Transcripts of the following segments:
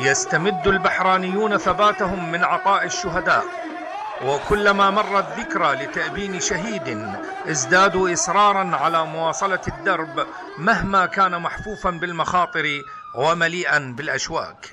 يستمد البحرانيون ثباتهم من عطاء الشهداء، وكلما مرت ذكرى لتأبين شهيد ازدادوا إصرارا على مواصلة الدرب مهما كان محفوفا بالمخاطر ومليئا بالأشواك.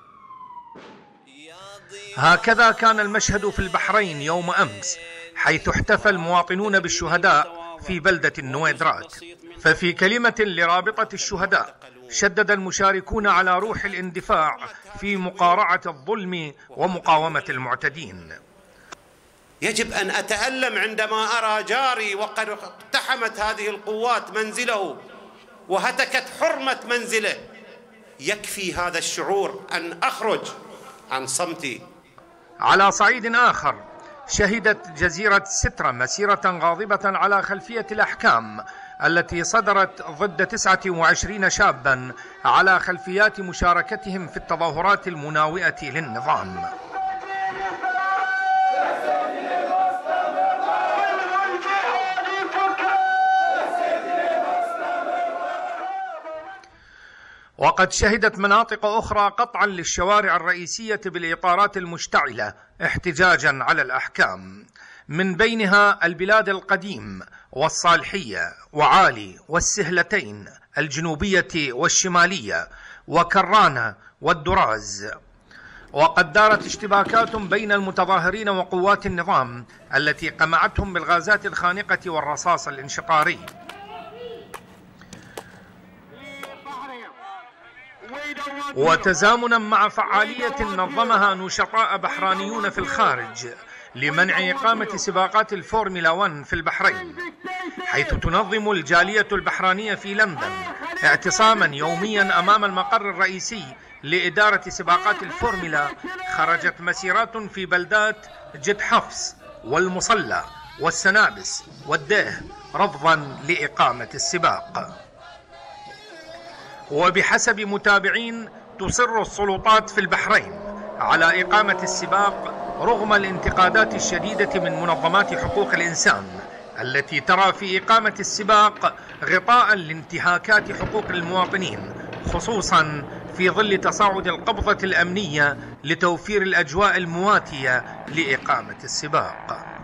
هكذا كان المشهد في البحرين يوم أمس، حيث احتفى المواطنون بالشهداء في بلدة النويدرات. ففي كلمة لرابطة الشهداء شدد المشاركون على روح الاندفاع في مقارعة الظلم ومقاومة المعتدين. يجب أن أتألم عندما أرى جاري وقد اقتحمت هذه القوات منزله وهتكت حرمة منزله. يكفي هذا الشعور أن أخرج عن صمتي. على صعيد آخر، شهدت جزيرة سترة مسيرة غاضبة على خلفية الأحكام التي صدرت ضد 29 شابا على خلفيات مشاركتهم في التظاهرات المناوئة للنظام. وقد شهدت مناطق أخرى قطعا للشوارع الرئيسية بالإطارات المشتعلة احتجاجا على الأحكام، من بينها البلاد القديم والصالحية وعالي والسهلتين الجنوبية والشمالية وكرانة والدراز. وقد دارت اشتباكات بين المتظاهرين وقوات النظام التي قمعتهم بالغازات الخانقة والرصاص الانشطاري. وتزامنا مع فعالية نظمها نشطاء بحرانيون في الخارج لمنع إقامة سباقات الفورمولا 1 في البحرين، حيث تنظم الجالية البحرانية في لندن اعتصاما يوميا أمام المقر الرئيسي لإدارة سباقات الفورمولا. خرجت مسيرات في بلدات جد حفص والمصلى والسنابس والديه رفضا لإقامة السباق. وبحسب متابعين تصر السلطات في البحرين على إقامة السباق رغم الانتقادات الشديدة من منظمات حقوق الإنسان التي ترى في إقامة السباق غطاء لانتهاكات حقوق المواطنين، خصوصا في ظل تصاعد القبضة الأمنية لتوفير الأجواء المواتية لإقامة السباق.